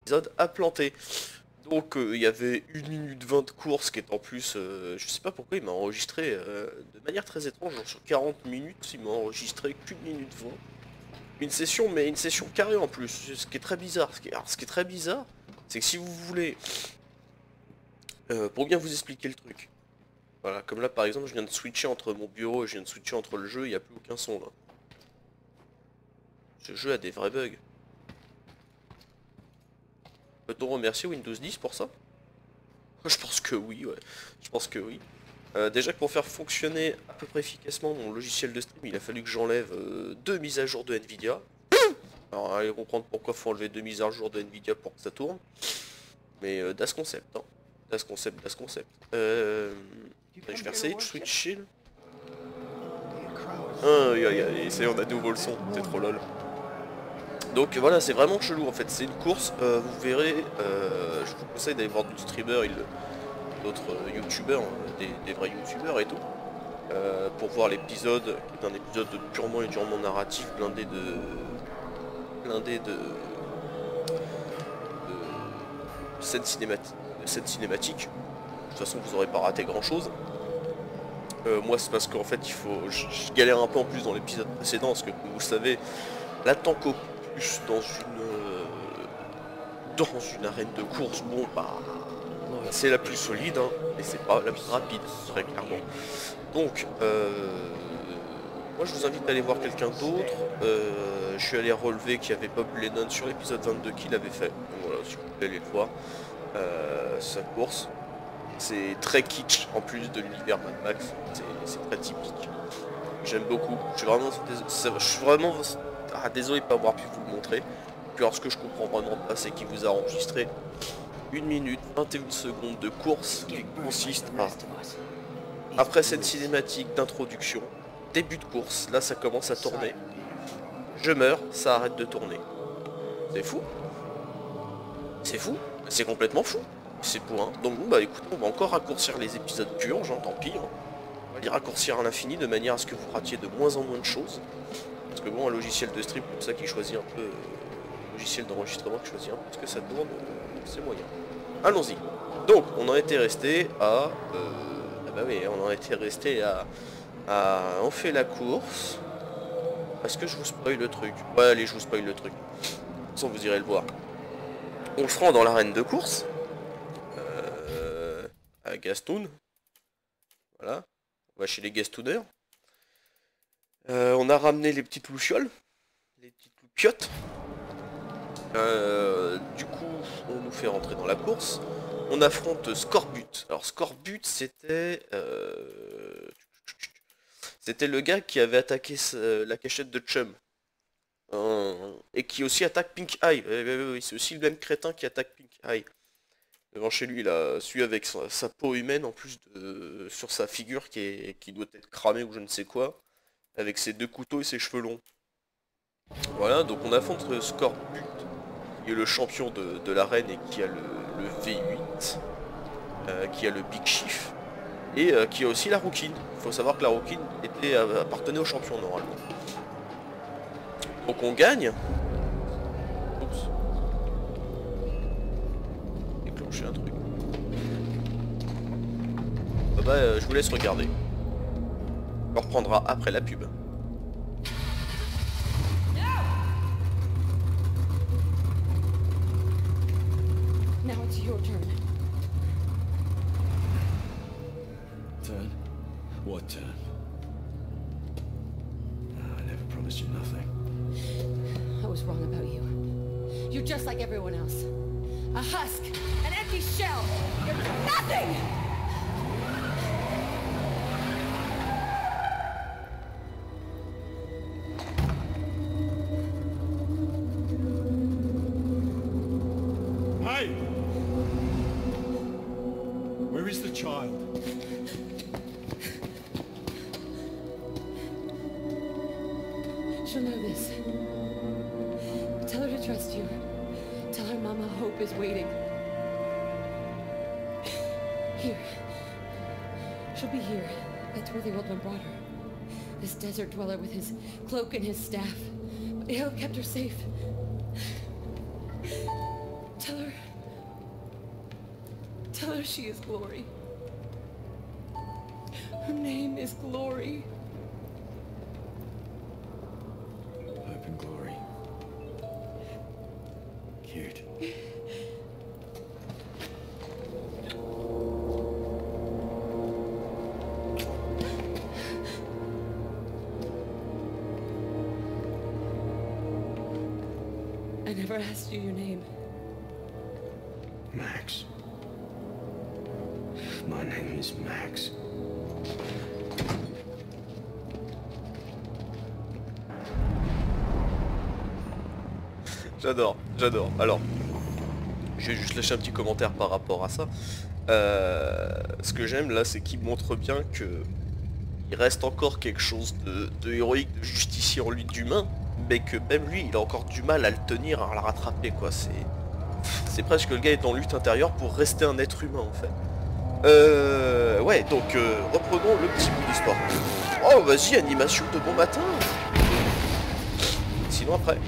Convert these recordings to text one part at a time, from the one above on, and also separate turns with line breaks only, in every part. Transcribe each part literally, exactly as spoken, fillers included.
épisode à planter. Donc il euh, y avait une minute vingt de course qui est en plus, euh, je sais pas pourquoi il m'a enregistré euh, de manière très étrange, genre sur quarante minutes, il m'a enregistré qu'une minute vingt. Une session, mais une session carrée en plus, ce qui est très bizarre. Ce qui est, alors, ce qui est très bizarre, c'est que si vous voulez, euh, pour bien vous expliquer le truc, voilà, comme là par exemple, je viens de switcher entre mon bureau et je viens de switcher entre le jeu, il n'y a plus aucun son là. Ce jeu a des vrais bugs. Peut-on remercier Windows dix pour ça? Je pense que oui, ouais. Je pense que oui. Euh, déjà que pour faire fonctionner à peu près efficacement mon logiciel de stream, il a fallu que j'enlève euh, deux mises à jour de Nvidia. Alors allez comprendre pourquoi faut enlever deux mises à jour de Nvidia pour que ça tourne. Mais euh, das concept, hein. Das concept, das concept. Euh... Je vais essayer de switcher là. Ah, aïe, aïe, aïe, ça y est, on a de nouveau le son, c'est trop lol. Donc voilà, c'est vraiment chelou en fait, c'est une course, euh, vous verrez, euh, je vous conseille d'aller voir d'autres streamers, d'autres euh, youtubeurs, hein, des, des vrais youtubeurs et tout, euh, pour voir l'épisode, qui est un épisode purement et durement narratif, blindé de... blindé de... de scènes cinématiques. Scènes cinématiques. De toute façon, vous n'aurez pas raté grand chose. Euh, moi, c'est parce qu'en fait, il faut, je, je galère un peu en plus dans l'épisode précédent, parce que vous le savez, la tank opus dans une euh, dans une arène de course, bon bah c'est la plus solide, hein, mais c'est pas la plus rapide, très clairement. Donc, euh, moi je vous invite à aller voir quelqu'un d'autre. Euh, je suis allé relever qu'il y avait Bob Lennon sur l'épisode vingt-deux qu'il avait fait. Donc voilà, si vous voulez aller le voir, euh, sa course. C'est très kitsch en plus de l'univers Mad Max, c'est très typique. J'aime beaucoup, je suis vraiment, je suis vraiment ah, désolé de ne pas avoir pu vous le montrer. Puis alors ce que je comprends vraiment pas, c'est qu'il vous a enregistré une minute vingt et une secondes de course qui consiste à, après cette cinématique d'introduction, début de course, là ça commence à tourner, je meurs, ça arrête de tourner. C'est fou. C'est fou, c'est complètement fou. C'est pour un. Donc bon bah écoute, on va encore raccourcir les épisodes purges, hein, tant pis. Hein. On va les raccourcir à l'infini de manière à ce que vous ratiez de moins en moins de choses. Parce que bon, un logiciel de stream comme ça qui choisit un peu... Euh, logiciel d'enregistrement qui choisit un peu ce que ça tourne, euh, c'est moyen. Allons-y. Donc, on en était resté à... Euh, ah bah oui, on en était resté à... à... On fait la course. Est-ce que je vous spoil le truc? Ouais, allez, je vous spoil le truc. De toute façon, vous irez le voir. On le fera dans l'arène de course. À Gastoun. Voilà. On va chez les Gastouners. Euh, on a ramené les petites louchioles. Les petites loupiottes. Euh, du coup, on nous fait rentrer dans la course. On affronte Scorbut. Alors Scorbut, c'était... Euh, c'était le gars qui avait attaqué la cachette de Chum. Euh, et qui aussi attaque Pink Eye. C'est aussi le même crétin qui attaque Pink Eye. Devant chez lui, il a celui avec sa, sa peau humaine en plus de sur sa figure qui, est, qui doit être cramée ou je ne sais quoi, avec ses deux couteaux et ses cheveux longs. Voilà, donc on affronte Scorbut, qui est le champion de, de l'arène et qui a le, le V huit, euh, qui a le Big Chief, et euh, qui a aussi la Rouquine. Il faut savoir que la Rouquine était, appartenait au champion normalement. Donc on gagne. Oups. Déclencher un truc. Ah bah euh, je vous laisse regarder. On reprendra après la pub.
Now it's your turn.
Turn? What turn? I never promised you nothing.
I was wrong about you. You're just like everyone else. A husk, an empty shell. You're nothing!
Hey! Where is the child?
She'll know this. Tell her to trust you. Tell her Mama Hope is waiting. Here. She'll be here. That's where the old one brought her. This desert dweller with his cloak and his staff. But he'll have kept her safe. Tell her Tell her she is Glory. Her name is Glory.
Hope and glory. Cute.
I never asked you your name.
Max. My name is Max.
J'adore, j'adore. Alors, je vais juste lâcher un petit commentaire par rapport à ça. Euh, ce que j'aime là, c'est qu'il montre bien que il reste encore quelque chose de, de héroïque, de justicier en lui, d'humain, mais que même lui, il a encore du mal à le tenir, à le rattraper, quoi. C'est, c'est presque le gars est en lutte intérieure pour rester un être humain, en fait. Euh, ouais, donc euh, reprenons le petit bout d'histoire. Oh, vas-y, animation de bon matin. Sinon après.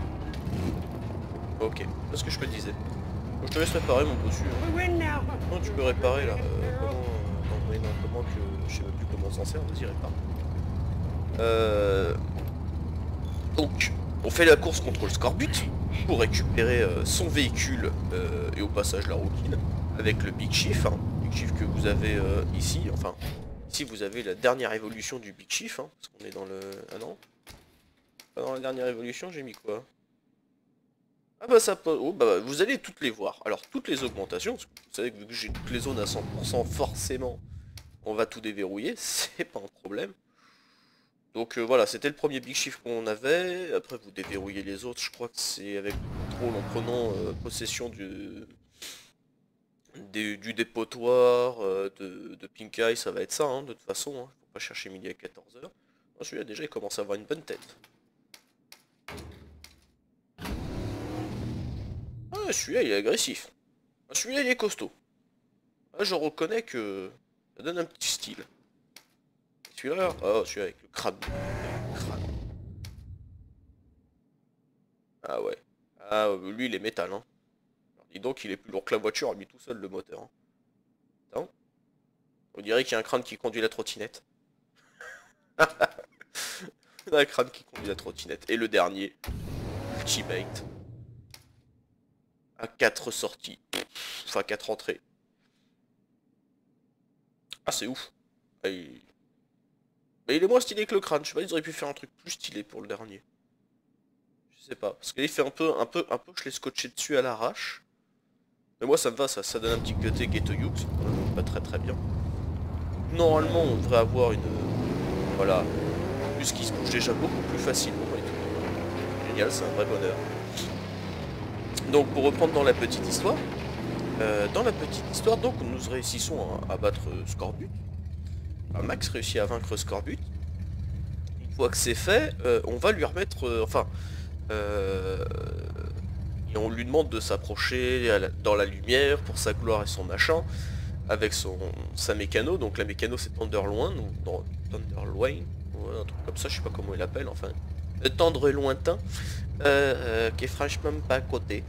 Ok, c'est ce que je te disais. Je te laisse réparer mon bossu. Non, tu peux réparer là. Euh, comment... Non, mais non, comment que... Je sais même plus comment on s'en sert, vas-y répare. Euh... Donc, on fait la course contre le Scorbut pour récupérer euh, son véhicule euh, et au passage la rouquine avec le Big Chief. Hein. Big Chief que vous avez euh, ici, enfin, ici vous avez la dernière évolution du Big Chief, hein, parce qu'on est dans le... Ah non, pas dans la dernière évolution, j'ai mis quoi? Ah bah ça peut... Oh bah vous allez toutes les voir. Alors toutes les augmentations, parce que vous savez que vu que j'ai toutes les zones à cent pour cent, forcément on va tout déverrouiller, c'est pas un problème. Donc euh, voilà, c'était le premier Big Chief qu'on avait. Après vous déverrouillez les autres, je crois que c'est avec le contrôle en prenant euh, possession du... Des, du dépotoir euh, de, de Pink Eye, ça va être ça, hein, de toute façon, hein. Faut pas chercher midi à quatorze heures. Celui-là déjà il commence à avoir une bonne tête. Ah, celui-là il est agressif. Ah, celui-là il est costaud. Ah, je reconnais que ça donne un petit style. Celui-là, oh celui-là avec le crâne. Le crâne. Ah ouais. Ah lui il est métal, hein. Dis donc il est plus lourd que la voiture, lui tout seul le moteur. Hein. Attends. On dirait qu'il y a un crâne qui conduit la trottinette. Un crâne qui conduit la trottinette. Et le dernier, Ultimate. À quatre sorties. Enfin quatre entrées. Ah c'est ouf. Ah, il... Mais il est moins stylé que le crâne. Je sais pas, ils auraient pu faire un truc plus stylé pour le dernier. Je sais pas. Parce qu'il fait un peu, un peu, un peu, je l'ai scotché dessus à l'arrache. Mais moi ça me va, ça, ça donne un petit côté Ghetto Youth, pas très très bien. Normalement on devrait avoir une... Voilà, plus qui se bouge déjà beaucoup plus facilement et tout. Génial, c'est un vrai bonheur. Donc pour reprendre dans la petite histoire, euh, dans la petite histoire, donc nous réussissons à, à battre Scorbut. Enfin, Max réussit à vaincre Scorbut. Une fois que c'est fait, euh, on va lui remettre... Euh, enfin... Euh, et on lui demande de s'approcher dans la lumière pour sa gloire et son machin avec son sa mécano. Donc la mécano c'est Tenderloin, ou non, Tenderloin, ou un truc comme ça, je sais pas comment il l'appelle, enfin le tendre et lointain, euh, euh, qui est franchement pas à côté.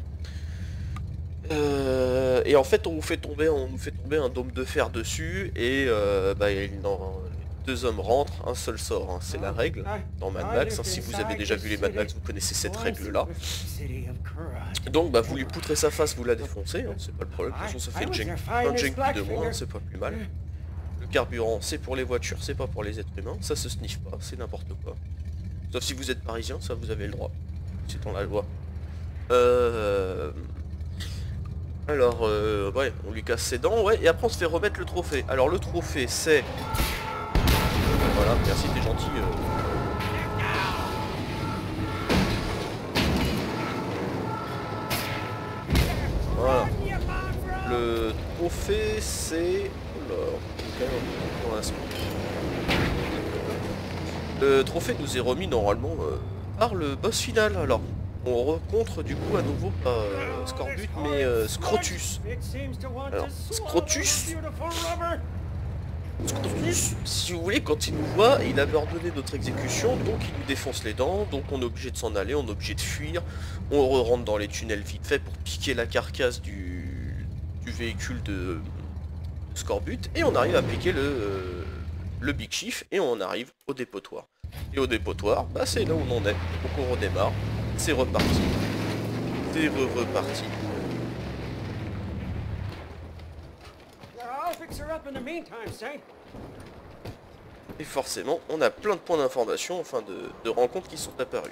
Euh, et en fait on vous fait tomber, on nous fait tomber un dôme de fer dessus et euh, bah, il en, deux hommes rentrent, un seul sort, hein. C'est la règle dans Mad Max, hein. Si vous avez déjà vu les Mad Max, vous connaissez cette règle là. Donc bah vous lui poutrez sa face, vous la défoncez, hein. C'est pas le problème, de toute façon ça fait une jank, un jank de moins, hein. C'est pas plus mal. Le carburant c'est pour les voitures, c'est pas pour les êtres humains, ça se sniffe pas, c'est n'importe quoi. Sauf si vous êtes parisien, ça vous avez le droit, c'est dans la loi. Euh... Alors, euh, ouais, on lui casse ses dents, ouais, et après on se fait remettre le trophée. Alors le trophée c'est... Voilà, merci, t'es gentil. Euh... Voilà. Le trophée c'est... Alors, le trophée nous est remis normalement euh, par le boss final. Alors, on rencontre du coup à nouveau pas euh, Scorbut mais euh, Scrotus. Alors, Scrotus... Scrotus, si vous voulez, quand il nous voit, il avait ordonné notre exécution, donc il nous défonce les dents, donc on est obligé de s'en aller, on est obligé de fuir, on re rentre dans les tunnels vite fait pour piquer la carcasse du, du véhicule de Scorbut et on arrive à piquer le, euh, le Big Chief et on arrive au dépotoir. Et au dépotoir, bah c'est là où on en est. Donc on redémarre, c'est reparti. C'est re reparti. Et forcément, on a plein de points d'information, enfin de, de rencontres qui sont apparus.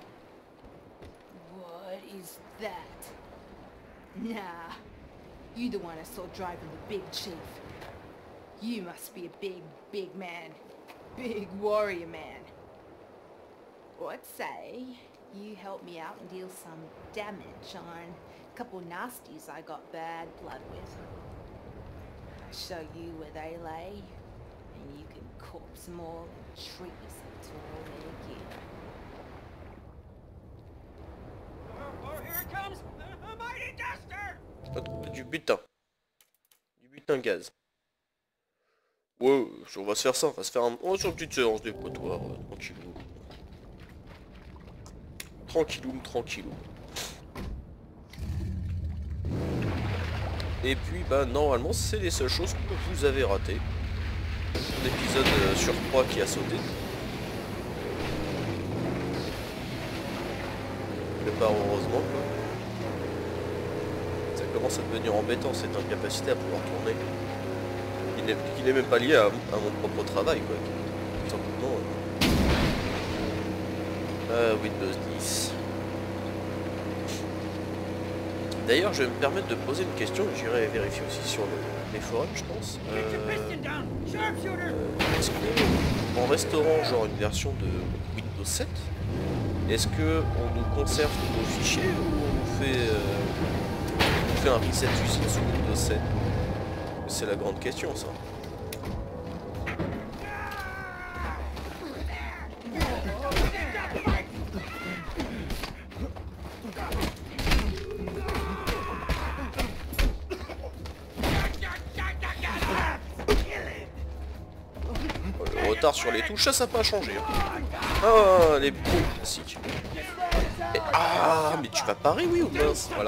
What is that? Nah, you the one I saw driving the Big Chief. You must be a big, big man. Big warrior man. What say you help me out and deal some damage on a couple nasties I got bad blood with. I'll show you where they lay, and you can corpse them all and treat yourself to all their gear.
Oh, here it comes! A mighty duster!
Du butin. Du butin gaz. Ouais, on va se faire ça, on va se faire un... Oh, sur une petite séance des potoirs, euh, tranquillou. Tranquilloum, tranquillou. Et puis, bah, normalement, c'est les seules choses que vous avez ratées. Un épisode euh, sur trois qui a sauté. Mais pas heureusement, quoi. Ça commence à devenir embêtant, cette incapacité à pouvoir tourner. Qui n'est même pas lié à, à mon propre travail, quoi. Tout simplement. Euh, Windows dix. D'ailleurs, je vais me permettre de poser une question, j'irai vérifier aussi sur le, les forums, je pense. Euh, euh, Est-ce que, en restaurant genre une version de Windows sept, est-ce que on nous conserve tous nos fichiers ou on nous fait, euh, on nous fait un reset usine sous Windows sept? C'est la grande question, ça. Le retard sur les touches, ça, ça n'a pas changé. Ah, les bons classiques. Et, ah, mais tu vas parer, oui ou mince? Voilà.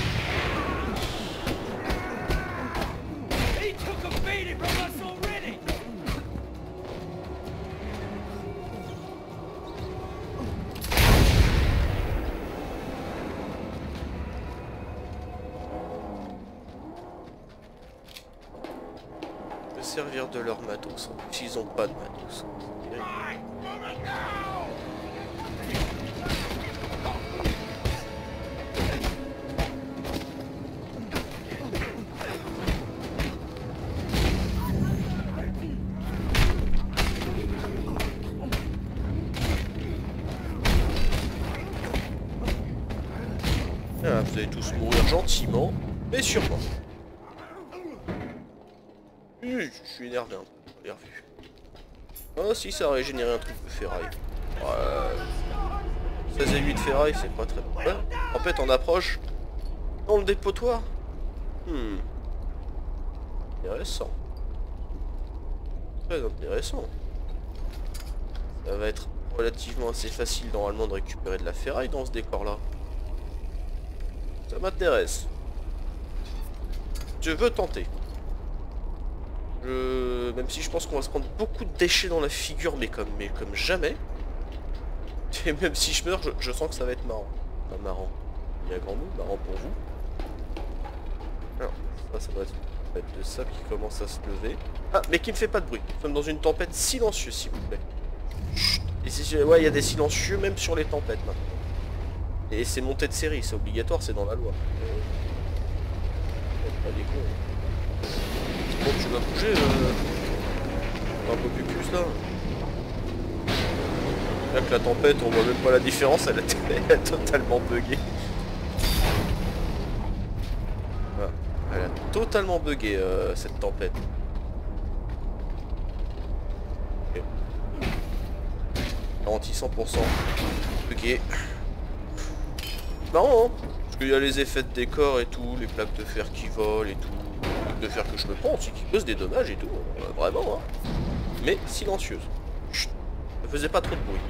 Servir de leur matos, hein, s'ils ont pas de matos. Ah, vous allez tous mourir gentiment, mais sûrement. Je suis énervé un peu, j'ai revu. Oh si, ça a régénéré un truc de ferraille. Ouais. seize et huit de ferraille, c'est pas très bon. Ouais. En fait, on approche dans le dépotoir. Hmm. Intéressant. Très intéressant. Ça va être relativement assez facile normalement de récupérer de la ferraille dans ce décor-là. Ça m'intéresse. Je veux tenter. Je... Même si je pense qu'on va se prendre beaucoup de déchets dans la figure, mais comme, mais comme jamais. Et même si je meurs, je, je sens que ça va être marrant. Pas marrant. Il y a grand mot, marrant pour vous. Alors, ça, ça doit être une tempête de sable qui commence à se lever. Ah, mais qui ne fait pas de bruit. Nous sommes dans une tempête silencieuse, s'il vous plaît. Chut. Et si, ouais, il y a des silencieux même sur les tempêtes maintenant. Et c'est monté de série, c'est obligatoire, c'est dans la loi. Euh... Pas des cons. Bon, tu vas bouger, euh... un peu plus plus là. Là que la tempête, on voit même pas la différence, elle est, elle est totalement buggée. Voilà. Elle a totalement buggé euh, cette tempête. Okay. Garantie cent pour cent buggé. Marrant, hein, parce qu'il y a les effets de décor et tout, les plaques de fer qui volent et tout. De fer que je me prends aussi qui cause des dommages et tout, euh, vraiment hein. Mais silencieuse. Chut, ne faisait pas trop de bruit.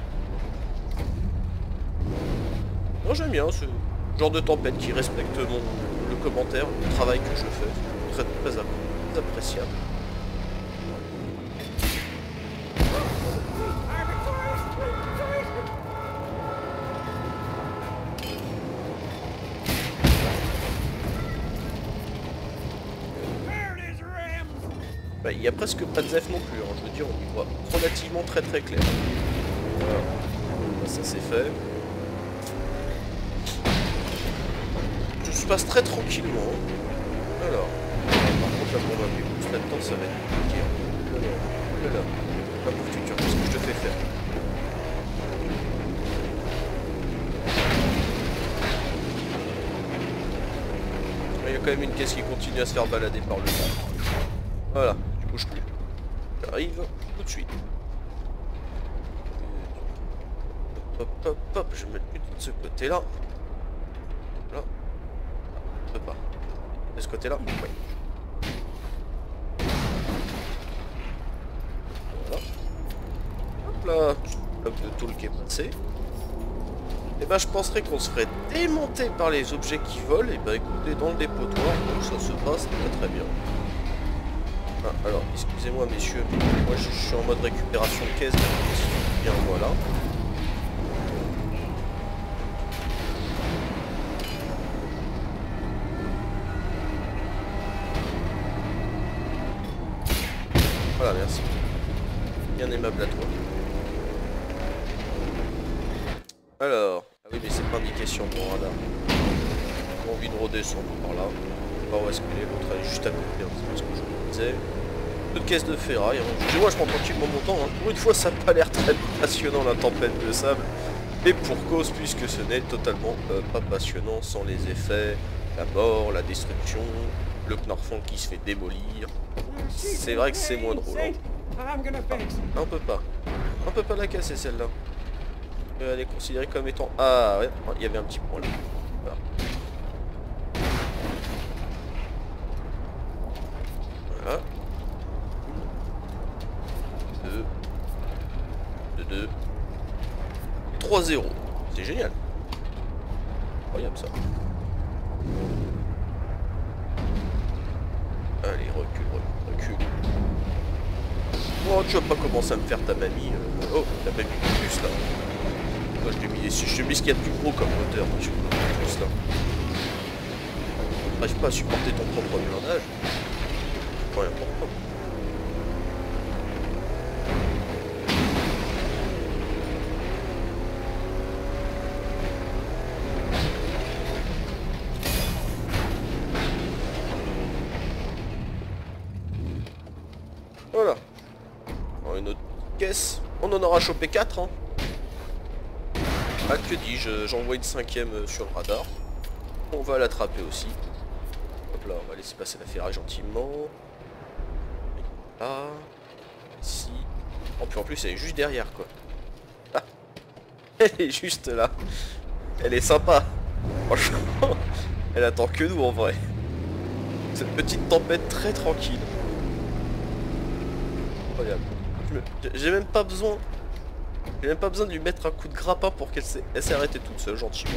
Non, j'aime bien ce genre de tempête qui respecte mon, le commentaires, le travail que je fais. Très, très, très appréciable. Bah, il n'y a presque pas de Z F non plus, hein. Je veux dire, on y voit relativement très très clair. Voilà. Bah, ça c'est fait. Tout se passe très tranquillement. Alors, par contre la bombe à boost là-dedans ça va être compliqué. Alors, là, là, la pauvre tuture, qu'est-ce que je te fais faire? Il y a quand même une caisse qui continue à se faire balader par le bas. Voilà, tu bouges plus. J'arrive tout de suite. Hop, hop, hop, je vais mettre plutôt de ce côté-là. Là. Je peux pas. De ce côté-là, oui. Voilà. Hop là, bloc de tool qui est passé. Et ben je penserais qu'on se ferait démonter par les objets qui volent. Et ben écoutez, dans le dépotoir, ça se passe très très bien. Ah, alors, excusez-moi messieurs, moi je, je suis en mode récupération de caisse, bien voilà. Voilà, merci. Bien aimable à toi. Alors, ah oui mais c'est pas indiqué sur mon radar. J'ai envie de redescendre par là. Je sais pas où est-ce que l'autre est juste à côté, hein, c'est ce que je vous disais. Deux caisses de ferraille, hein. Je dis moi je prends tranquillement mon temps, hein. Pour une fois ça n'a pas l'air très passionnant la tempête de sable. Et pour cause puisque ce n'est totalement euh, pas passionnant sans les effets, la mort, la destruction, le Knarfond qui se fait démolir. C'est vrai que c'est moins drôle. Hein. Ah, un peu pas. Un peu pas la casser celle-là. Elle est considérée comme étant... Ah ouais, il y avait un petit point là. Voilà. Voilà. deux, deux, trois zéro. C'est génial. Incroyable ça. Allez, recule, recule, recule. Oh, tu vas pas commencer à me faire ta mamie. Euh... Oh, la mamie plus là. Moi, je t'ai mis, je t'ai mis ce qu'il y a de plus gros comme moteur. Tu plus là. T'arrives pas à supporter ton propre blindage. C'est pas important. Voilà. Alors, une autre caisse. On en aura chopé quatre. Hein. Ah, que dis-je, j'envoie une cinquième sur le radar. On va l'attraper aussi. Hop là, on va laisser passer la ferraille gentiment. Là. Ici. Oh, puis en plus, elle est juste derrière, quoi. Ah. Elle est juste là. Elle est sympa. Franchement, elle attend que nous, en vrai. Cette petite tempête très tranquille. Incroyable. J'ai même pas besoin... J'ai même pas besoin de lui mettre un coup de grappin pour qu'elle s'est arrêtée toute seule, gentiment.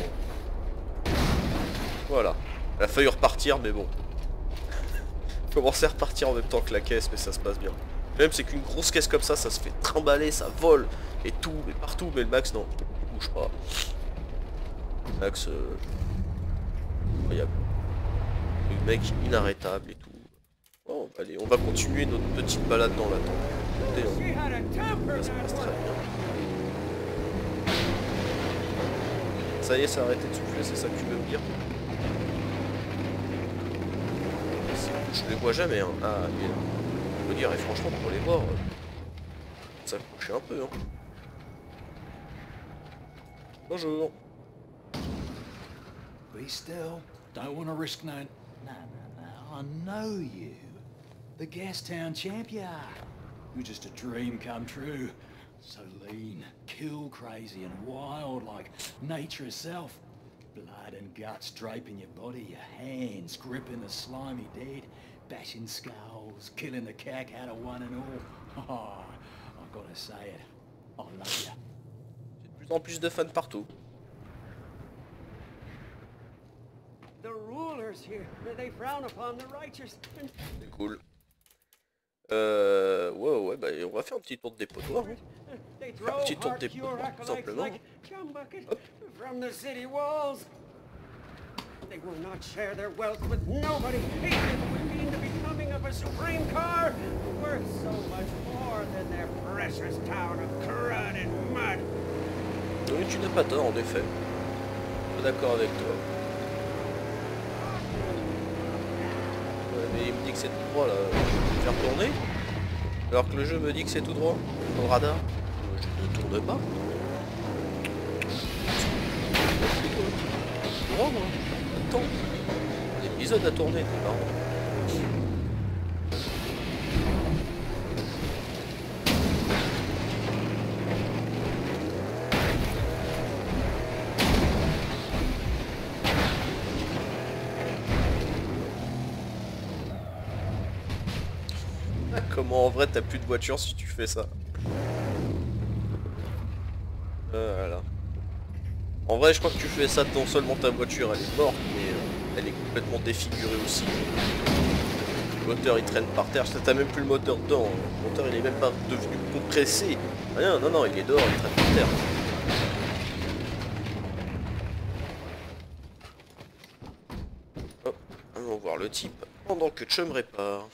Voilà. Elle a failli repartir, mais bon. Commencer à repartir en même temps que la caisse, mais ça se passe bien. Même c'est qu'une grosse caisse comme ça, ça se fait trimballer, ça vole, et tout, mais partout. Mais le Max, non, il bouge pas. Le Max, euh... incroyable. Le mec inarrêtable et tout. Bon, allez, on va continuer notre petite balade dans la tempête. Ça se passe très bien. Ça y est, ça a arrêté de souffler, c'est ça que tu veux me dire? Je les vois jamais, hein. Ah, il est là. Je veux dire, et franchement, pour les voir, ça couchait un peu, hein. Bonjour.
Be still. Don't want to risk no... No, no, no. I know you. The Gastown champ you are. You're just a dream come true. So lean, kill crazy and wild like nature itself. Blood and guts draping your body, your hands gripping the slimy dead, bashing skulls, killing the cack out of one and all. Oh, I've got to say it. I love you.
J'ai de plus en plus de fans partout.
The rulers here, they frown upon the righteous. And
C'est cool. Euh... Ouais, ouais, bah on va faire un petit tour de dépotoir. Hein.
they
Un
throw
petit tour de
hard pure
dépotoir, tout
acolytes
simplement.
like chum bucket from the city walls. They will not share their wealth with nobody. Hatred would mean the becoming of a supreme car, worth so much more than their precious town of crud and mud.
Oui, tu n'as pas tort, en effet. Je suis d'accord avec toi. Ouais, mais il me dit que c'est tout droit, là. Je vais faire tourner. Alors que le jeu me dit que c'est tout droit. Dans le radar. Je ne tourne pas. Tout droit, moi. Attends. L'épisode a tourné, c'est marrant. Comment en vrai t'as plus de voiture si tu fais ça? euh, Voilà. En vrai je crois que tu fais ça non seulement ta voiture elle est morte mais euh, elle est complètement défigurée aussi. Le moteur il traîne par terre, t'as même plus le moteur dedans. Le moteur il est même pas devenu compressé. Rien, non non il est dehors, il traîne par terre. Hop, allons voir le type pendant que Chum répare.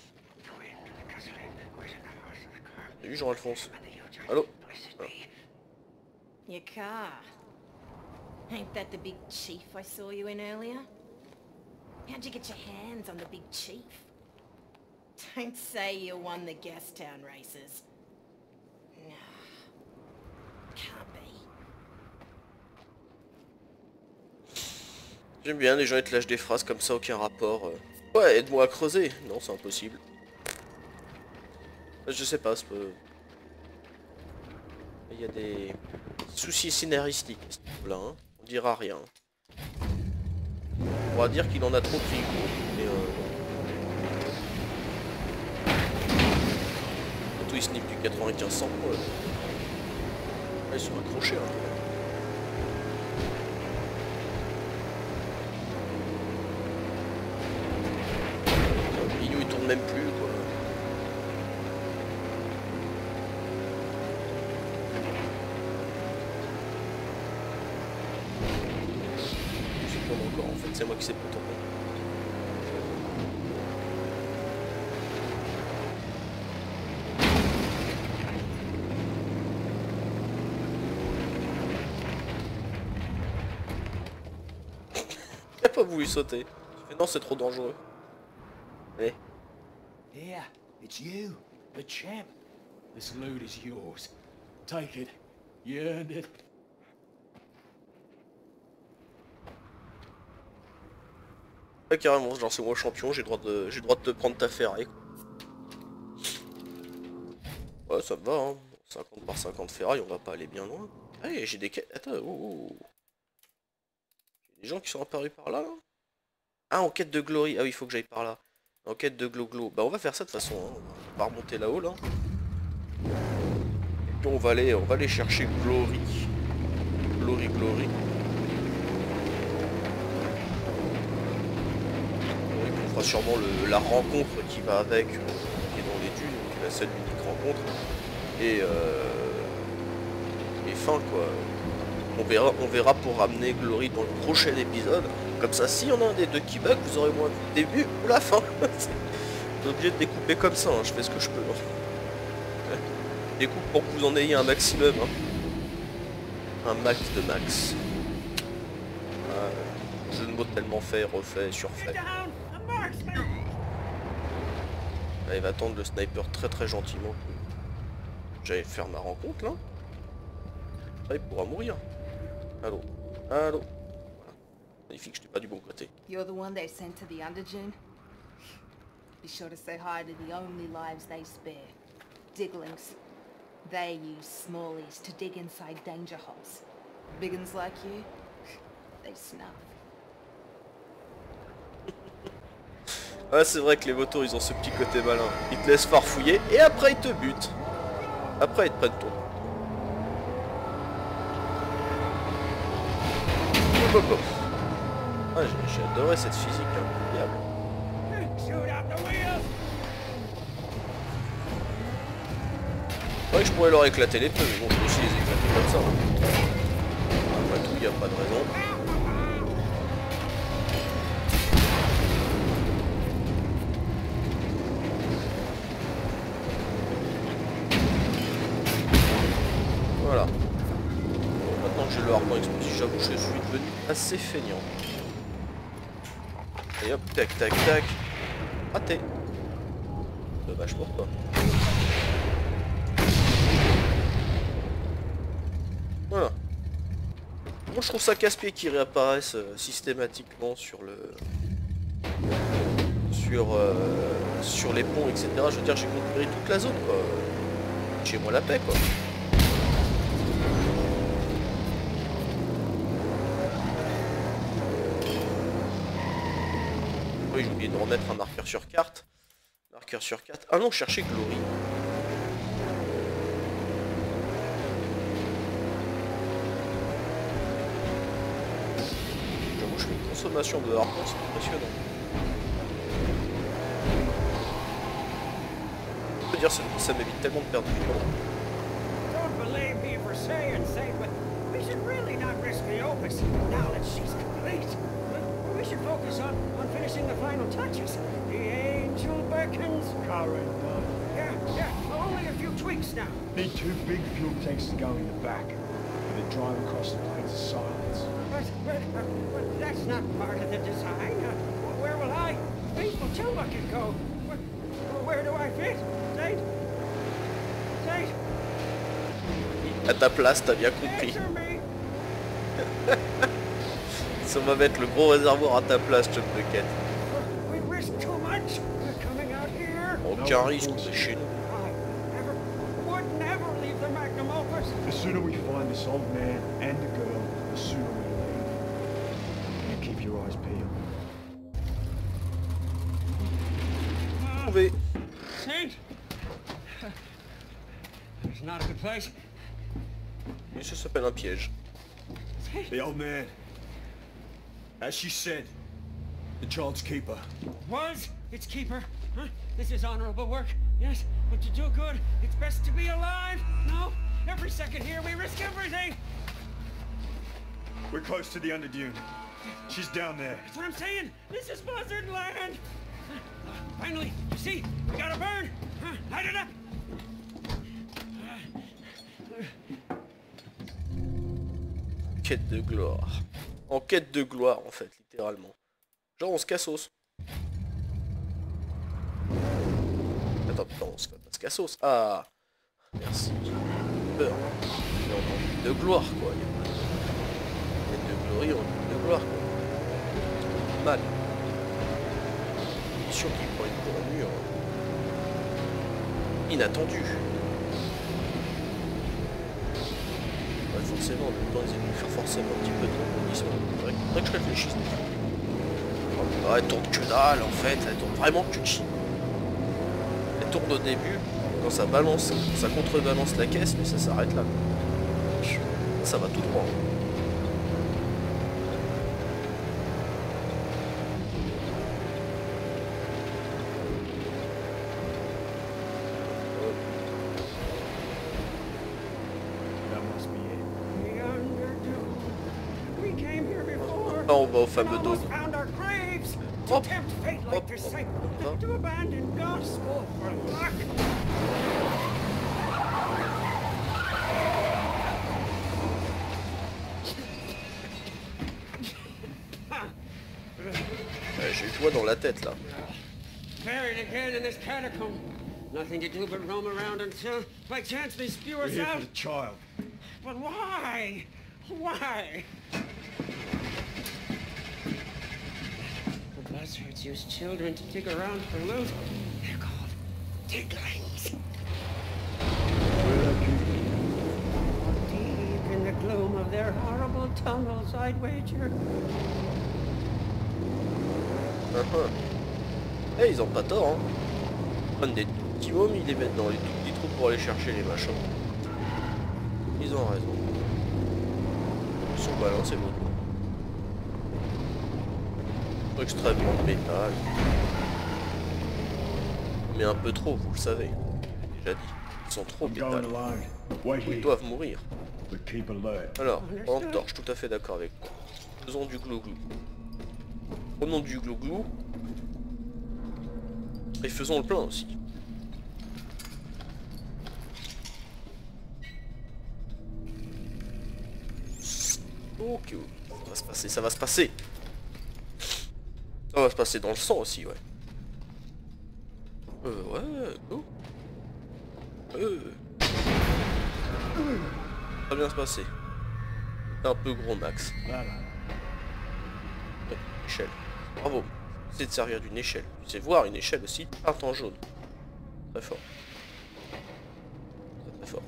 Salut Jean-Alphonse. Allô? Ah.
Your car. Ain't that the big chief I saw you in earlier? How'd you get your hands on the big chief? Don't say you won the Gastown races. No. Can't be.
J'aime bien les gens ils te lâchent des phrases comme ça, aucun rapport. Ouais, aide-moi à creuser. Non, c'est impossible. Je sais pas, peu... il y a des soucis scénaristiques à ce niveau-là, hein. On dira rien. On va dire qu'il en a trop de frigo, mais euh... surtout il snipe du quatre-vingt-quinze cent quoi. Ils sont accrochés hein. Bignou il tourne même plus quoi. Encore en fait, c'est moi qui sais pas tourner. Il a pas voulu sauter. Mais non, c'est trop dangereux. Eh.
Yeah, it's you, the champ. This loot is yours. Take it. You earned it.
Ouais, carrément, genre c'est moi champion, j'ai droit de j'ai droit de te prendre ta Ferrari. Ouais, ça me va, hein. cinquante par cinquante Ferrari, on va pas aller bien loin. Hey, j'ai des quêtes. Attends, oh, oh. J'ai des gens qui sont apparus par là, là. Ah, en quête de glory. Ah oui, il faut que j'aille par là. En quête de glo-glo. Bah, on va faire ça de toute façon, hein. On va remonter là-haut, là. Et puis on va aller, on va aller chercher glory. Glory, glory. On fera sûrement le, la rencontre qui va avec, euh, qui est dans les dunes, donc la seule unique rencontre. Et euh, et fin quoi. On verra, on verra pour ramener Glory dans le prochain épisode. Comme ça, si on a un des deux qui bug, vous aurez moins vu le début ou la fin. Je suis obligé de découper comme ça, hein. Je fais ce que je peux. Hein. Je découpe pour que vous en ayez un maximum. Hein. Un max de max. Euh, jeu de mots tellement fait, refait, surfait. Là, il va attendre le sniper très très gentiment. J'allais faire ma rencontre là. Là, il pourra mourir. Allô, allô. Voilà. Magnifique, je n'étais pas du bon côté.
You're the one they sent to the Underjune? Be sure to say hi to the only lives they spare. Diglings. They use smallies to dig inside danger holes. Biggins like you, they snuff.
Ouais, c'est vrai que les motos ils ont ce petit côté malin. Ils te laissent farfouiller et après ils te butent. Après ils te prennent ton. Hop, hop, hop. Ah, j'ai j'ai adoré cette physique, incroyable.
Shoot out the wheels.
Ouais, que je pourrais leur éclater les pneus, mais bon, je peux aussi les éclater comme ça. Hein. Après tout, il n'y a pas de raison. Voilà. Bon, maintenant que j'ai le harpon explosif, j'avoue que je suis devenu assez feignant. Et hop, tac, tac, tac. Raté. Dommage pour toi. Voilà. Moi je trouve ça casse-pied qu'ils réapparaissent euh, systématiquement sur le... Sur, euh, sur les ponts, et cetera. Je veux dire, j'ai conquéré toute la zone, quoi. Chez moi la paix, quoi. Oui, j'ai oublié de remettre un marqueur sur carte. Marqueur sur carte. Ah non, je cherchais Glory. J'avoue, je fais une consommation de harpon, c'est impressionnant. Je veux dire, ça, ça m'évite tellement de perdre du temps.
Don't believe me for saying so, but we should really not risk the Opus now that she's complete. We should focus on, on finishing the final touches. The angel beckons.
Current, uh,
Yeah, yeah, only a few tweaks now.
need two big fuel tanks to go in the back. And then drive across the plains of silence.
But, but, but, but that's not part of the design. Uh, where will I, faithful Chumbucket, go? Where, where do I fit? Saint? Saint?
À ta place, t'as bien compris.
Answer me!
Ça va mettre le gros réservoir à ta place, John Bucket.
We risk too much. We're coming out here.
Aucun risque, c'est chez nous.
I never, would never leave the Magnum Opus.
The sooner we find this old man and the girl, the sooner we leave. And keep your eyes peeled.
Trouvé.
Saint? It's not a good place.
Et ça s'appelle un piège.
The old man. As she said, the child's keeper.
Was its keeper? Huh? This is honorable work, yes, but to do good, it's best to be alive. No, every second here we risk everything.
We're close to the Underdune. She's down there.
That's what I'm saying. This is buzzard land. Finally, you see, we gotta burn. Huh? Light it up.
Quête de gloire. En quête de gloire, en fait, littéralement. Genre, on se cassos. Attends, attends, on se casse cassos. Ah, merci. J'ai peur. Mais on a envie de gloire, quoi. Il y a pas de... Quête de glory, on a envie de gloire, quoi. Mal. Mission qui prend une tournure inattendue. Ouais, forcément, en même temps, ils aiment faire forcément un petit peu de rebondissement. Faudrait faudrait que je réfléchisse. Ah, elle tourne que dalle, en fait. Elle tourne vraiment que chi. Elle tourne au début, quand ça balance, ça contrebalance la caisse, mais ça s'arrête là. Ça va tout droit.
That must be it.
The Underdune. We came here before.
Là, on va au fameux
and
dôme.
almost found our graves. To
Hop,
tempt fate
hop,
like this
hop,
thing.
hop.
To abandon gospel for luck.
Ouais, j'ai eu toi dans la tête, là.
Buried again in this catacomb. Nothing to do but roam around until, by chance, they spew
We're
us
here
out.
for the child.
But why? Why? The buzzards use children to dig around for loot. They're called diglings.
Where they keep it?
Deep in the gloom of their horrible tunnels, I'd wager.
Uh-huh. Eh, ils ont pas tort, hein. Ils prennent des petits mômes, ils les mettent dans les tout petits trous pour aller chercher les machins. Ils ont raison. Ils sont balancés, beaucoup. extrêmement de métal. Mais un peu trop, vous le savez. J'ai déjà dit. Ils sont trop
I'm going
métal.
alone. Wait
Ils
here,
doivent mourir.
but keep alert.
Alors, lampe torche, tout à fait d'accord avec toi. Faisons du glou-glou. Prenons du glou-glou. Et faisons le plein aussi. Ok, ça va se passer, ça va se passer. Ça va se passer dans le sang aussi, ouais. Euh, ouais, go. Euh. Ça va bien se passer. C'est un peu gros max.
Ladder.
Ouais, échelle. Bravo. C'est de servir d'une échelle. Tu sais voir une échelle aussi peinte en jaune. Très fort. Très très fort.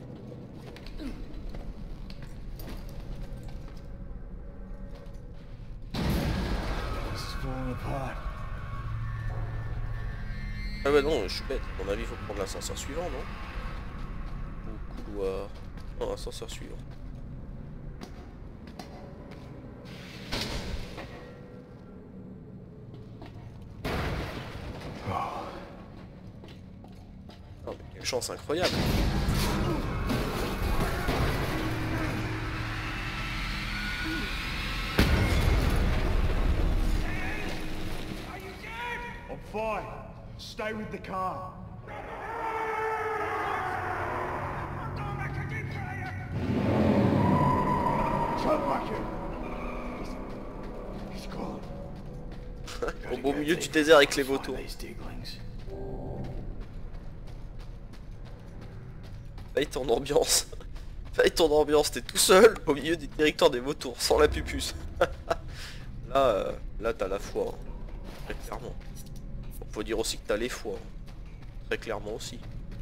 This is falling apart.
Ah bah non, je suis bête. À mon avis, il faut prendre l'ascenseur suivant, non? Ou couloir. Non, ascenseur suivant. Oh, mais quelle chance incroyable.
I'm fine. Stay with the car. Turn back in. He's gone.
Au beau milieu du désert avec les vautours.
These diglings.
Là, ton ambiance. Là, ton ambiance, t'es tout seul au milieu du territoire des vautours, sans la pupus. Là, euh, là t'as la foi, hein. Très clairement. Faut dire aussi que t'as les foies, hein. Très clairement aussi.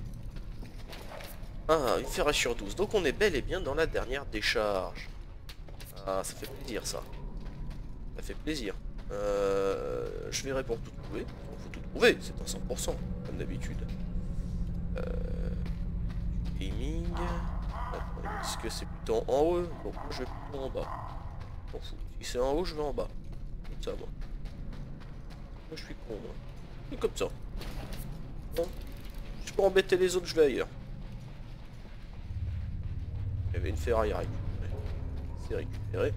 Ah, une ferraille sur douze. Donc on est bel et bien dans la dernière décharge. Ah, ça fait plaisir ça. Ça fait plaisir. Euh, je verrai pour tout trouver. Il faut tout trouver, c'est un cent pour cent, comme d'habitude. Euh, gaming. Est-ce que c'est plutôt en haut? Donc moi je vais plutôt en bas. Je m'en fous. Si c'est en haut, je vais en bas. Comme ça, moi. Moi je suis con, moi. C'est comme ça. Bon. Je peux embêter les autres, je vais ailleurs. Il y avait une ferraille à récupérer. C'est récupéré.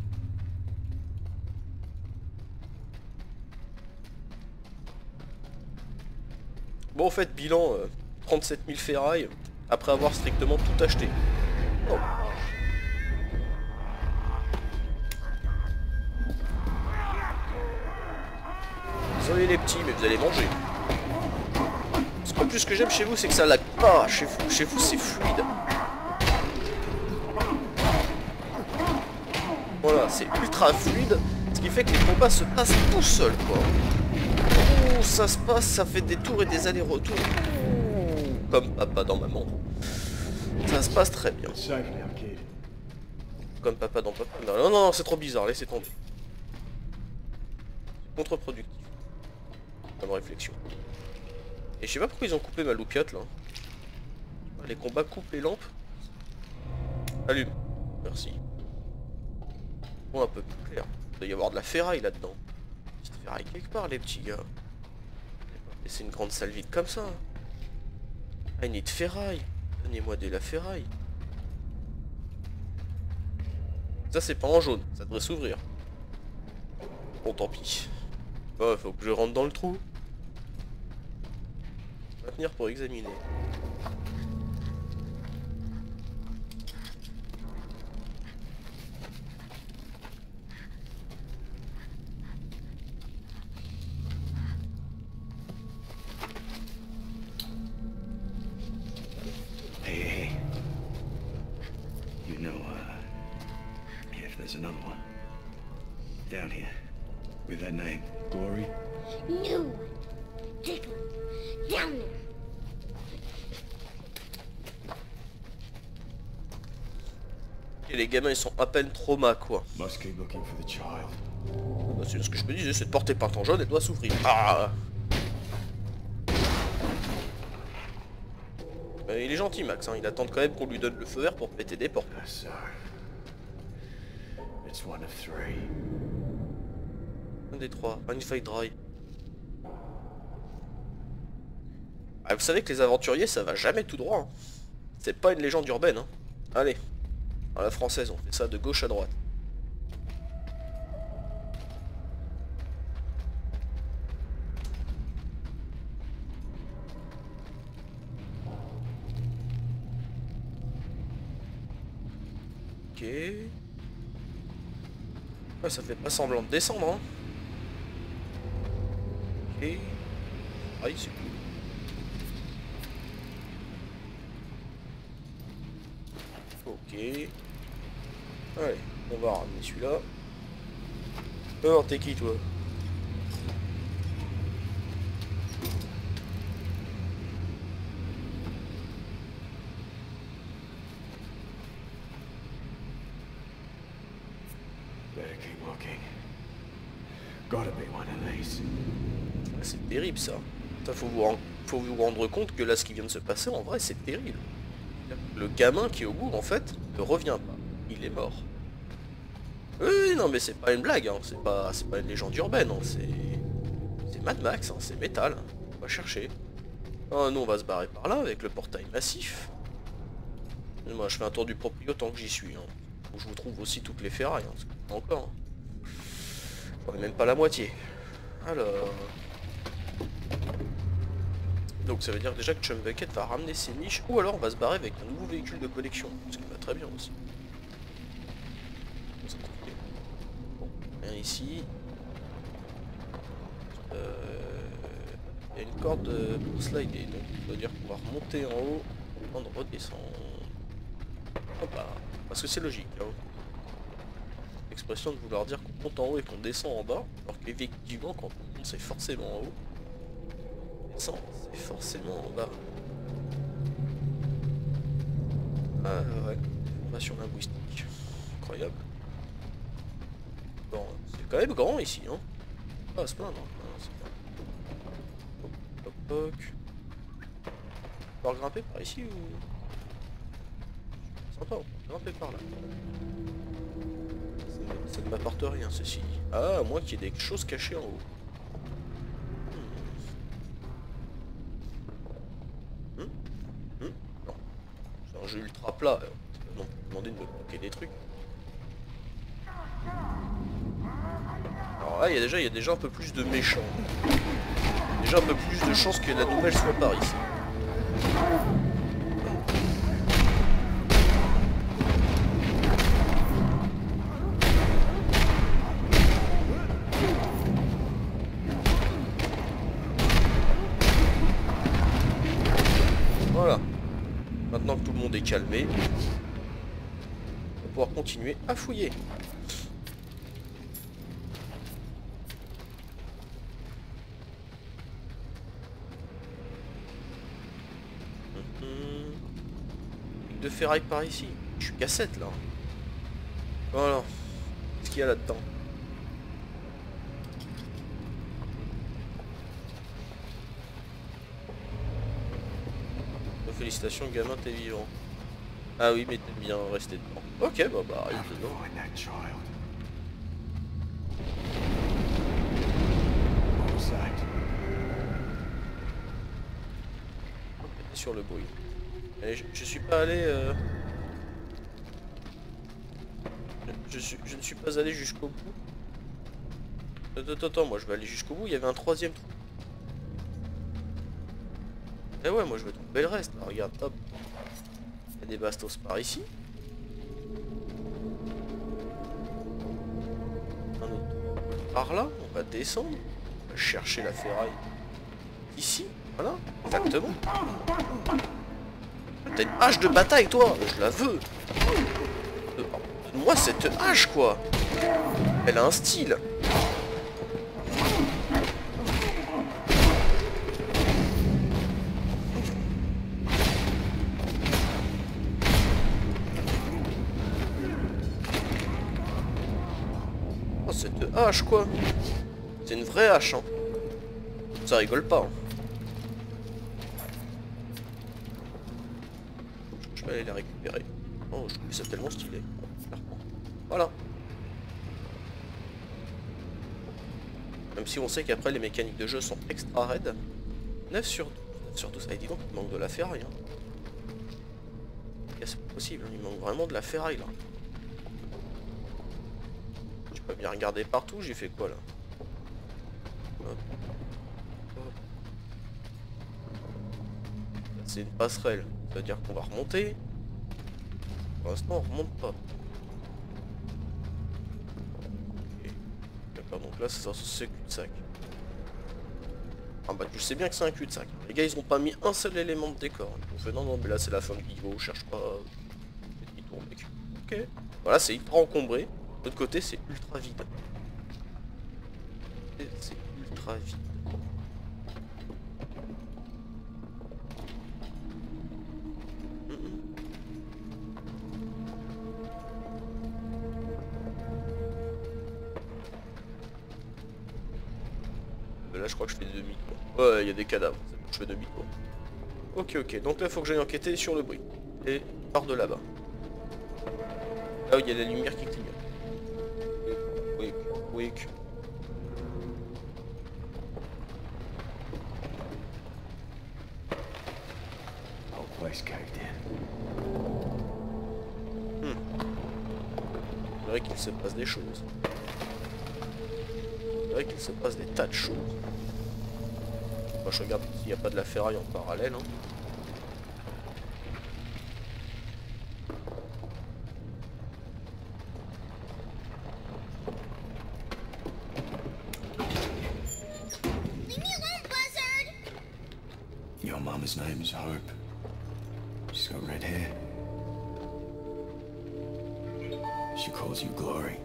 Bon, en fait, bilan, euh, trente-sept mille ferrailles, après avoir strictement tout acheté. Oh. Désolé les petits, mais vous allez manger. Parce qu'en plus, ce que j'aime chez vous, c'est que ça lag pas. Chez vous, chez vous c'est fluide. Voilà, c'est ultra fluide, ce qui fait que les combats se passent tout seuls, quoi. Oh, ça se passe, ça fait des tours et des allers-retours. Oh, comme papa dans maman. Ça se passe très bien.
Safe now, kid.
Comme papa dans papa. Non, non, non, c'est trop bizarre, laissez tomber. Contre-productif. Comme réflexion. Et je sais pas pourquoi ils ont coupé ma loupiote, là. Les combats coupent les lampes. Allume. Merci. Bon, un peu plus clair. Il doit y avoir de la ferraille là-dedans. Petite ferraille quelque part, les petits gars. Et c'est une grande salle vide comme ça. Ah, une de ferraille. Donnez-moi de la ferraille. Ça, c'est pas en jaune. Ça devrait s'ouvrir. Bon, tant pis. Oh, faut que je rentre dans le trou. Maintenir pour examiner.
Hey, hey. You know, uh, if there's another one. Down here. With that name.
Glory?
No. Diglin. Down there.
Et les gamins ils sont à peine trauma quoi.
Must keep looking for the child.
Bah, c'est ce que je me disais, cette porte est peinte en jaune, elle doit s'ouvrir. Ah bah, il est gentil Max, hein. Il attend quand même qu'on lui donne le feu vert pour péter des portes.
Yes, sir. It's one of three.
Un des trois. Magnified Dry. Ah, vous savez que les aventuriers, ça va jamais tout droit. Hein. C'est pas une légende urbaine. Hein. Allez. À la française, on fait ça de gauche à droite. Ok. Ouais, ça fait pas semblant de descendre, hein. Ok. Ah, c'est cool. Ok. Allez, on va ramener celui-là. Alors, t'es qui, toi?
Better keep walking. Gotta be one of these.
C'est terrible, ça. Ça, faut vous, rend... faut vous rendre compte que là, ce qui vient de se passer, en vrai, c'est terrible. Le gamin qui est au bout, en fait, ne revient pas. Il est mort. Oui, non, mais c'est pas une blague, hein. C'est pas, c'est pas une légende urbaine, hein. C'est... C'est Mad Max, hein. C'est métal. On va chercher. Ah, nous, on va se barrer par là, avec le portail massif. Et moi, je fais un tour du proprio tant que j'y suis, hein. Où je vous trouve aussi toutes les ferrailles, hein, parce que pas encore. Hein. On est même pas la moitié. Alors... Donc ça veut dire déjà que Chum Bucket va ramener ses niches, ou alors on va se barrer avec un nouveau véhicule de collection, ce qui va très bien aussi. Bon, rien ici. Euh, il y a une corde pour slider, donc ça veut dire qu'on va remonter en haut avant de redescendre. Hop là, parce que c'est logique. Hein. L'expression de vouloir dire qu'on monte en haut et qu'on descend en bas, alors qu'effectivement quand on monte c'est forcément en haut. Descend, c'est forcément en bas. Ah ouais, formation linguistique. Incroyable. Bon, c'est quand même grand ici, hein. Pas à se plaindre. Hein. Hop, hop, hop. On peut grimper par ici ou... Sympa, on peut grimper par là. Ça ne m'apporte rien ceci. Ah, à moins qu'il y ait des choses cachées en haut. Jeu ultra plat, on va demander de me bloquer des trucs. Alors là, il y a déjà, il y a déjà un peu plus de méchants. Déjà un peu plus de chances que la nouvelle soit par ici. Voilà. Maintenant que tout le monde est calmé, on va pouvoir continuer à fouiller. Hum, de ferraille par ici. Je suis cassette là. Voilà. Qu'est-ce qu'il y a là-dedans? Félicitations gamin, t'es vivant. Ah oui, mais t'es bien resté dedans. Ok, bah bah arrive dedans. Sur le bruit. Allez, je, je suis pas allé... Euh... Je, je, je ne suis pas allé jusqu'au bout. Attends, attends, attends, moi je vais aller jusqu'au bout. Il y avait un troisième trou. Eh ouais, moi je vais trouver le reste. Alors, regarde, hop. Il y a des bastos par ici. Un autre par là. On va descendre. On va chercher la ferraille. Ici. Voilà. Exactement. T'as une hache de bataille, toi. Je la veux. Donne-moi cette hache, quoi. Elle a un style. Cette hache quoi. C'est une vraie hache hein. Ça rigole pas hein. Je vais aller la récupérer. Oh je trouve ça tellement stylé. Voilà. Même si on sait qu'après les mécaniques de jeu sont extra raides. neuf sur douze. neuf sur douze. Ah, dis donc, il manque de la ferraille. Hein. C'est pas possible, il manque vraiment de la ferraille là. Je peux bien regarder partout, j'ai fait quoi là? Hop. Hop. C'est une passerelle, ça veut dire qu'on va remonter. Pour l'instant on remonte pas. Okay. D'accord, donc là c'est c'est cul-de-sac. Ah bah tu sais bien que c'est un cul-de-sac. Les gars ils ont pas mis un seul élément de décor. Ils ont fait non non mais là c'est la fin du niveau, cherche pas. Ok. Voilà, c'est hyper encombré. De l'autre côté c'est ultra vide. C'est ultra vide. Là je crois que je fais demi-tour. Ouais, il y a des cadavres, je fais demi-tour. Ok, ok, donc là il faut que j'aille enquêter sur le bruit. Et par de là-bas. Là où il y a la lumière qui clignote. Quick, quick.
Whole place caved in.
Hmm. C'est vrai qu'il se passe des choses. C'est vrai qu'il se passe des tas de choses. Moi je regarde s'il n'y a pas de la ferraille en parallèle. Hein.
Your mama's name is Hope. She's got red hair. She calls you Glory.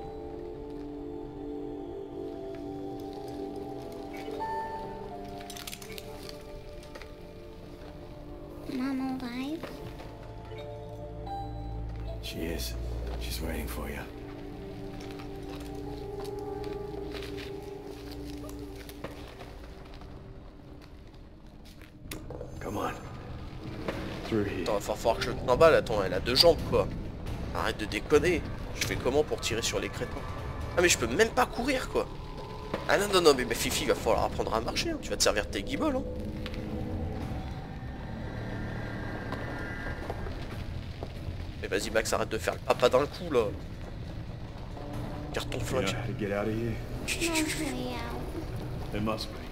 Mom alive?
She is. She's waiting for you. Come on.
Through here.
Attends, va falloir que je le trimballe, attends, elle a deux jambes quoi. Arrête de déconner. Je fais comment pour tirer sur les crétins? Ah mais je peux même pas courir quoi. Ah non non non mais ma Fifi il va falloir apprendre à marcher, hein. Tu vas te servir de tes guibolles hein. Mais vas-y Max, arrête de faire le papa d'un coup là. Garde ton
You
flingue.
know how to get out of here?
No way out.
There must be.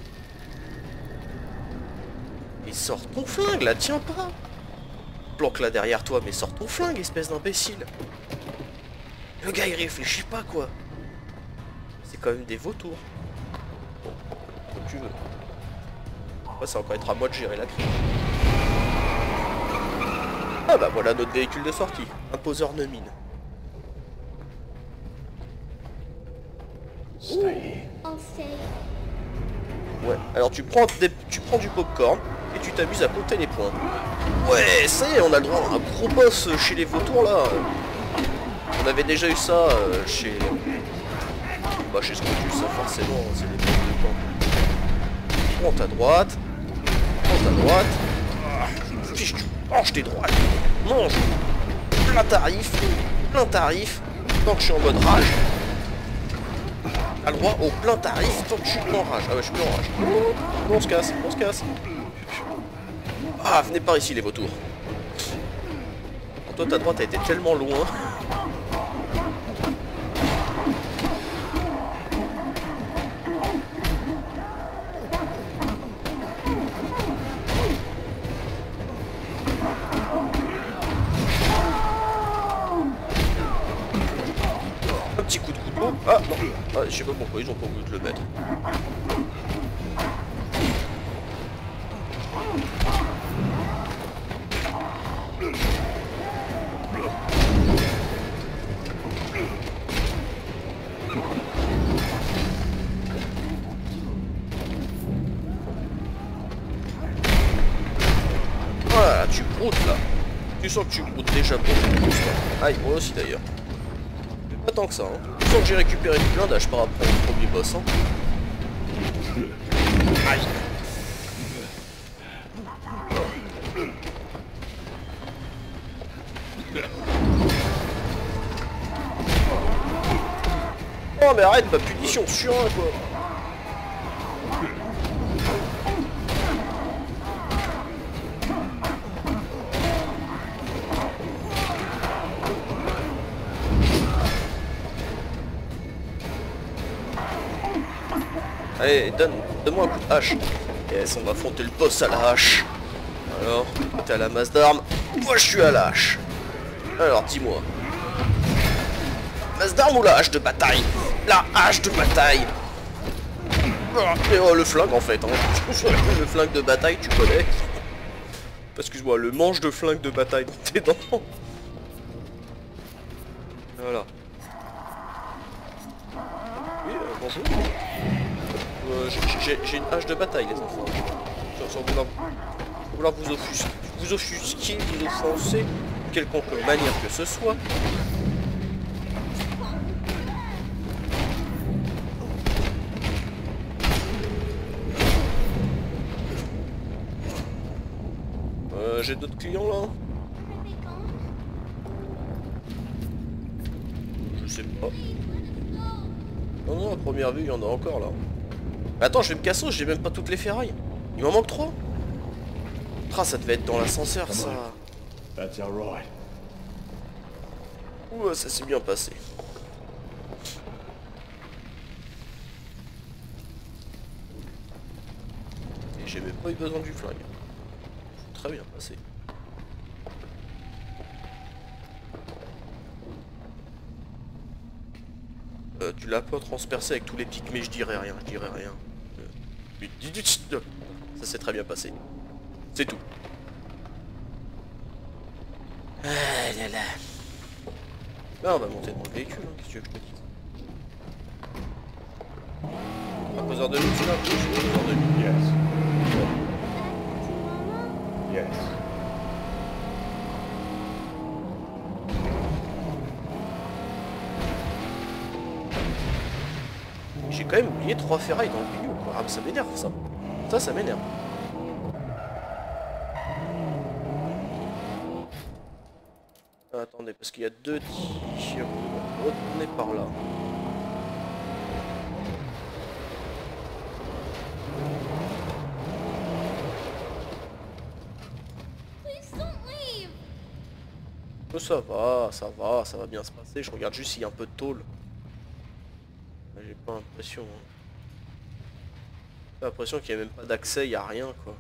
Et sors ton flingue là, tiens pas. Planque là derrière toi, mais sors ton flingue, espèce d'imbécile. Le gars il réfléchit pas quoi. C'est quand même des vautours. Bon, comme tu veux. Après ça va encore être à moi de gérer la crise. Ah bah voilà notre véhicule de sortie. Un poseur de mine.
Stay here.
I'll stay.
Ouais, alors tu prends, des, tu prends du popcorn et tu t'amuses à compter les points. Ouais, ça y est, on a le droit à un gros boss chez les vautours là. On avait déjà eu ça euh, chez... Bah chez Scotus, ça forcément, c'est des boss de temps. Prends ta droite. Prends ta droite. Ah, fiche, tu manges tes droites. Mange. Plein tarif. Plein tarif. Tant que je suis en mode rage. T'as le droit au plein tarif tant que je suis plus en rage. Ah ouais, je suis plus en rage. Bon, on se casse, on se casse. Ah, venez par ici les vautours. Toi, ta droite a été tellement loin. Un petit coup de couteau. Ah non, ah, je sais pas pourquoi ils ont pas voulu te le mettre. Voilà, tu broutes là. Tu sens que tu broutes déjà pour cette course là. Aïe, moi aussi d'ailleurs. Pas tant que ça, hein. Je sens que j'ai récupéré du blindage par rapport au premier boss, hein. Aïe. Oh mais arrête, ma punition sur un quoi. Allez, donne, donne-moi un coup de hache. Yes, on va affronter le boss à la hache. Alors, t'es à la masse d'armes. Moi, je suis à la hache. Alors, dis-moi. Masse d'armes ou la hache de bataille? La hache de bataille. Et oh, le flingue en fait. Hein. Le flingue de bataille, tu connais. Excuse-moi, le manche de flingue de bataille dans tes dents. Voilà. Oui, euh, bonjour. Euh, J'ai une hache de bataille, les enfants. Sans vouloir, vouloir vous offusquer, vous offusquer, vous offenser, de quelconque manière que ce soit. Euh, J'ai d'autres clients là. Je sais pas. Non, non, à première vue, il y en a encore là. Attends, je vais me casser, j'ai même pas toutes les ferrailles. Il m'en manque trois. Ah, ça devait être dans l'ascenseur, ça.
That's all right.
Ouh, ça s'est bien passé. Et j'ai même pas eu besoin du flingue. Très bien passé. Euh, tu l'as pas transpercé avec tous les pics, mais je dirais rien, je dirais rien. Euh, ça s'est très bien passé. C'est tout. Ah là là. Là on va monter dans le véhicule, hein. Qu'est-ce que tu veux que je te dise? Un poseur de lutte là, un poseur de lutte.
Yes. Yes.
J'ai quand même oublié trois ferrailles dans le milieu, quoi. Ah mais ça m'énerve ça. Ça, ça m'énerve. Ah, attendez, parce qu'il y a deux tirs. On va retourner par là. Oh, ça va, ça va, ça va bien se passer. Je regarde juste s'il y a un peu de tôle. J'ai pas l'impression. Hein. J'ai l'impression qu'il n'y a même pas d'accès, il n'y a rien quoi.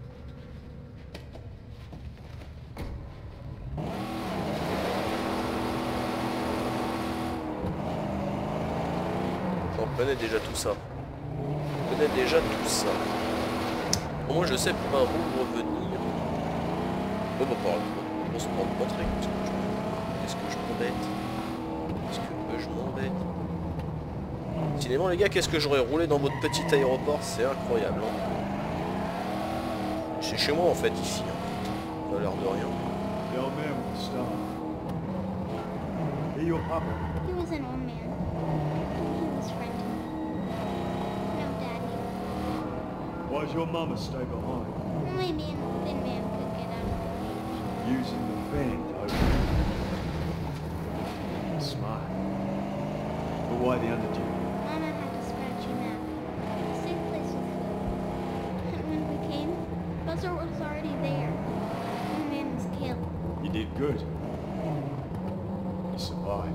J'en connais déjà tout ça. Je connais déjà tout ça. Au moins je sais par où revenir. Oh bah par là, on se prend de montrer. Qu'est-ce que je m'embête? Qu'est-ce que je m'embête? Cinément les gars, qu'est-ce que j'aurais roulé dans votre petit aéroport? C'est incroyable. Hein. C'est chez moi en fait ici. Hein. Ça a l'air de rien.
The old man with the star. He your papa?
He was an old man. He was friendly. No daddy.
Why's your mama stay behind?
Maybe a thin man could get out of the cage.
Using the fan to open it. Smart. But why the undertaker?
Mama had to scratch him out. A safe place with food. And when we came, Buzzer was already there. The man was killed.
You did good. You survived.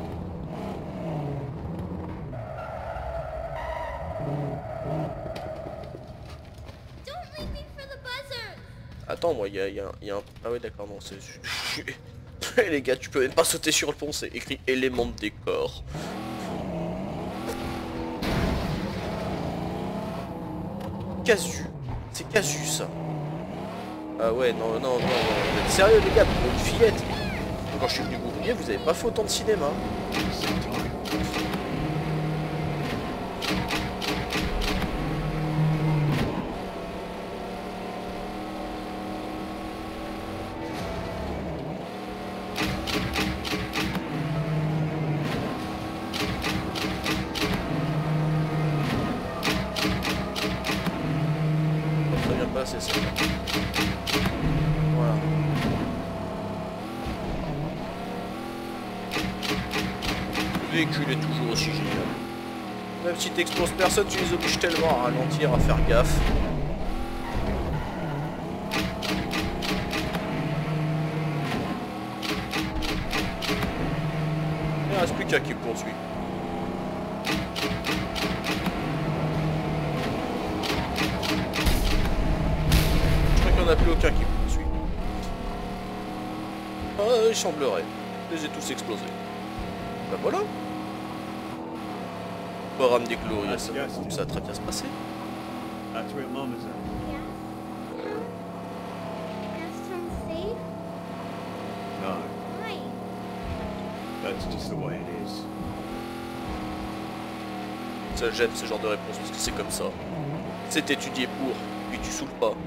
Don't leave me for the buzzard!
Attends, moi, il y a, y a un... Y a un... Ah ouais, d'accord, non, c'est... Les gars, tu peux même pas sauter sur le pont, c'est écrit élément de décor. Casu. C'est casu, ça. Ah ouais, non, non, non, non. Vous êtes sérieux, les gars, pour une fillette. Quand je suis venu vous oublier, vous avez pas fait autant de cinéma. Très bien passé, ça. Voilà. Le véhicule est toujours aussi génial. Même si t'exploses personne, tu les obliges tellement à ralentir, à faire gaffe. Il ne reste plus qu'un qui le poursuit. en a plus aucun qui me suit. Ah, il semblerait. Je les ai tous explosés. Bah voilà. On va ramener Gloria, ça, ça va très bien se passer.
That's where Mama's at.
Gastown's safe?
No,
Why?
that's just the way it is.
Ça j'aime ce genre de réponse parce que c'est comme ça. C'est étudié pour, puis tu saoules pas.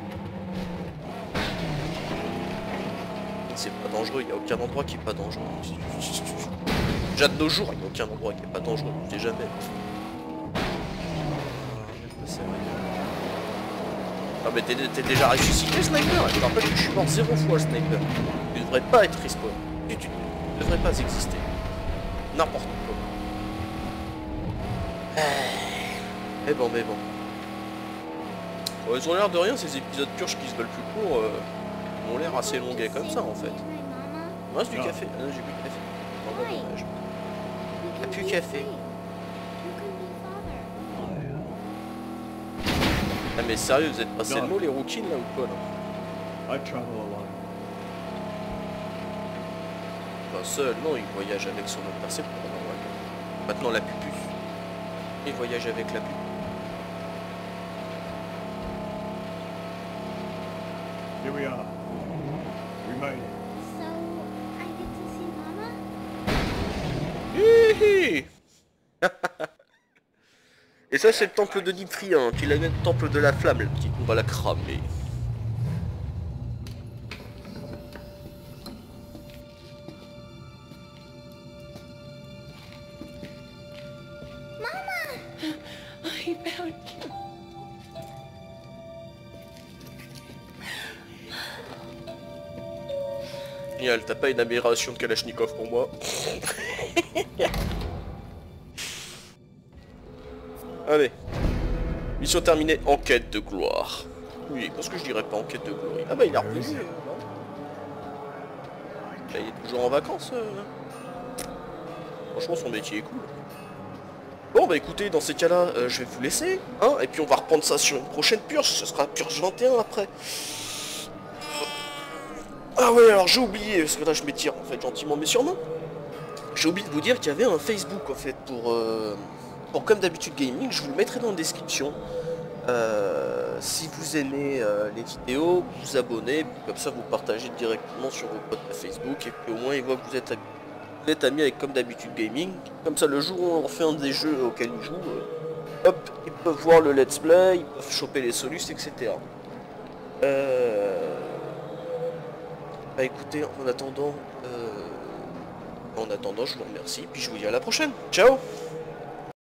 C'est pas dangereux, il n'y a aucun endroit qui est pas dangereux. Déjà de nos jours, il n'y a aucun endroit qui est pas dangereux, je sais jamais. Ah mais t'es déjà ressuscité, Sniper. Je te rappelle que je suis mort zéro fois, Sniper. Tu devrais pas être respawn. Tu ne devrais pas exister. N'importe quoi. Mais bon, mais bon. Bon, ils ont l'air de rien, ces épisodes purges qui se veulent plus courts. Euh, ont l'air assez longuets comme ça, en fait. Moi, c'est du café. Ah, j'ai plus de café. Non, bah, dommage. T'as plus de café. Ah mais sérieux, vous êtes passé le mot les rookies là ou quoi là?
I travel alone.
Pas seul, non, il voyage avec son autre percepteur normalement. Maintenant la pupus. Il voyage avec la pupus.
Here we are. We made it.
So, I get to see Mama?
Hihi. Et ça c'est le temple de Nymphria, puis la même temple de la flamme, la petite, on va la cramer.
Mama!
I found you.
Génial, t'as pas une aberration de Kalachnikov pour moi? Allez. Mission terminée, enquête de gloire. Oui, parce que je dirais pas enquête de gloire. Ah bah il est revenu, euh, non? Là, il est toujours en vacances. Euh... Franchement son métier est cool. Bon bah écoutez, dans ces cas-là, euh, je vais vous laisser. Hein, et puis on va reprendre ça sur une prochaine purge. Ce sera purge vingt et un après. Ah ouais, alors j'ai oublié, parce que là je m'étire en fait gentiment mais sûrement. J'ai oublié de vous dire qu'il y avait un Facebook en fait pour... Euh... Bon, comme d'habitude gaming, je vous le mettrai dans la description. Euh, si vous aimez euh, les vidéos, vous vous abonnez, comme ça vous partagez directement sur vos potes à Facebook, et puis au moins ils voient que vous êtes, vous êtes amis avec comme d'habitude gaming. Comme ça le jour où on refait un des jeux auxquels ils jouent, euh, hop, ils peuvent voir le let's play, ils peuvent choper les solus, et cetera. Euh... Bah écoutez, en attendant, euh... en attendant, je vous remercie, puis je vous dis à la prochaine. Ciao!